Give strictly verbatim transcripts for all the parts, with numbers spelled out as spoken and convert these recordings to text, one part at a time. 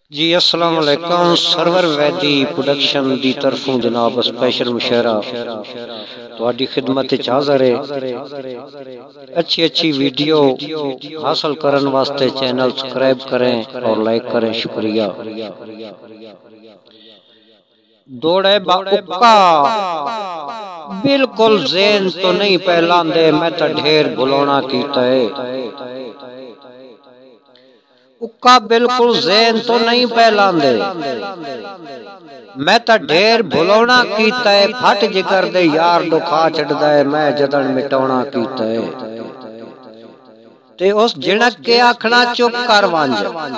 जी अस्सलाम वालेकुम। Server Vaidi production दी तरफों जनाब स्पेशल मुशायरा तुहाडी खिदमत विच हाज़र है। अच्छी अच्छी वीडियो हासिल करने वास्ते चैनल सब्सक्राइब करें और लाइक करें, शुक्रिया। दौड़े बा उक्का बिल्कुल ज़हन तो नहीं पहलांदे, मैं तो ढेर भुलौना कीता है। उक्का बिल्कुल ज़हन तो नहीं पहलांदे, मैं तो ढेर भुलौना कीता है। फट जिगर दे यार दुखा छड़दा है, मैं जदन मिटाउणा कीता है। ते उस झिणक के आखना चुप कर वंज,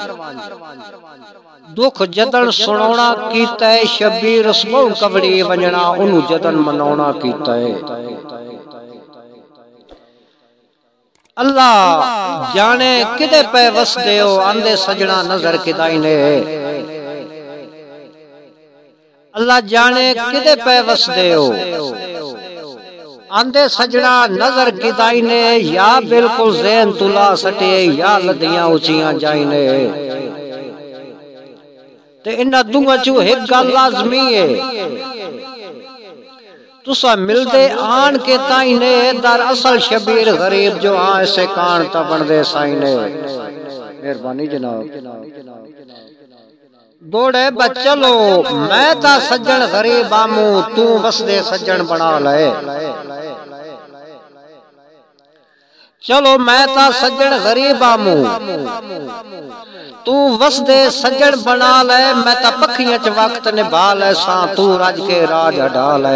दुख जदन सुनाउणा कीता है। शबीर उसमों कवड़ी वंजना, उन्हू जदन मनाउणा कीता है। अल्लाह जाने किदे पे वस देओ, आंदे सजना नजर किदाई ने। अल्लाह जाने किदे पे वस देओ, आंदे सजना नजर किदाई ने। या बिल्कुल ज़हन तुला सटे, या लदियां उचियां जाई ने। ते इन्हां दुआं चों एक गल लाज़मी है, तुसा मिलदे आन के ताई ने। दर असल शबीर गरीब जो हाँ ऐसे कान ता बनदे साई ने। मेहरबानी जनाब। दौड़े बचलो, मैं ता सज्जन गरीब आमू, तू वसदे सज्जन बना ले। चलो मैं ता सज्जन गरीब आमू, तू वसदे सज्जन बना ले। मैं ता पखियां च वक्त निभा ले सा, तू रज के राज हटा ले।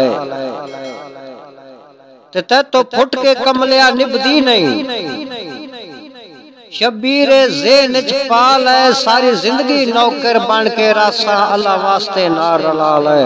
ते ते तो फुट के कमलिया निभदी नहीं, शबीरे ज़हन च पा ले। सारी जिंदगी नौकर बन के रासा, अल्लाह वास्ते ना रला ले।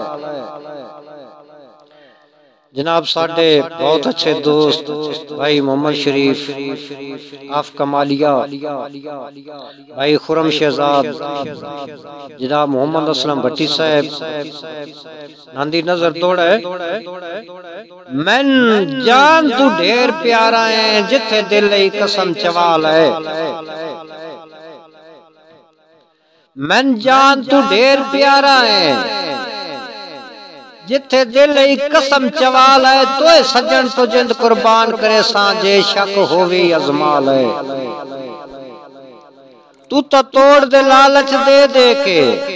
जनाब साडे बहुत अच्छे दोस्त भाई मोहम्मद शरीफ आफ कमालिया, भाई खुरम शहजाद, जनाब मोहम्मद असलम भट्टी साहब नांदी नजर दौड़ा है। मैन जान तू ढेर प्यारा है, जिथे दिल लई कसम चवाल है। मैन जान तू ढेर प्यारा है, जिथे दिल लई कसम चवाल है। तो सज्जन तो जिंद कुर्बान करे सांझे, शक होवी अजमाल है। तू तो तोड़ दे लालच दे दे के,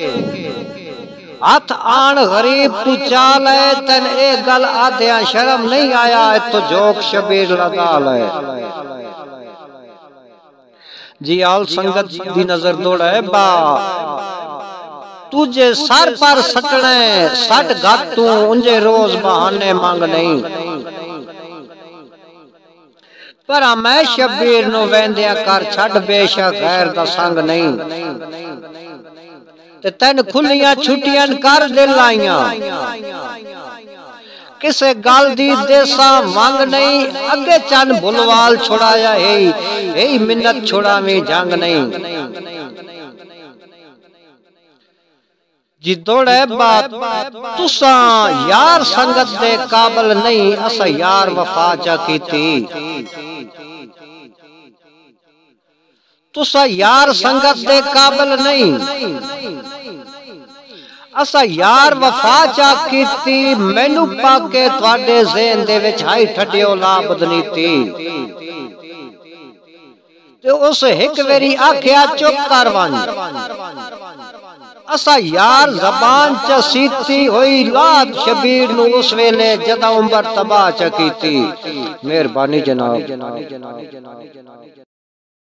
हथ आन गरीब तू चाल है। तन ए गल आद्या शर्म नहीं आया, तो जोक शबीर लगाल है। जी आल संगत दी नजर दौड़ा है बा, तुझे सर पर सटने सट घट तू, उंजे रोज बहाने मांग नहीं। पर मैं शबीर नु वेंदिया कर छड़, बेशक गैर दा संग नहीं। ते तन खुलियां छुट्टियां कर दे लाइयां, किसे गल दी देसा मंग नहीं। अगे चन भुलवाल छुड़ाया है, यही मिन्नत छुड़ावी जंग नहीं। जी दौड़े बात तुसा यार संगत दे काबल नहीं, असा यार वफा चा कीती। तुसा यार संगत दे काबल नहीं, असा यार वफा चा कीती। मैनू पाके तुहाडे ज़हन दे विच हाई ठटियो ला बदनीती। ते उस एक वेरी आख्या चुप कर वंज, असा यार जबान च सीती हुई लात शबीर नु उस वेले जदा उम्र तबाह च कीती। मेहरबानी जनाब।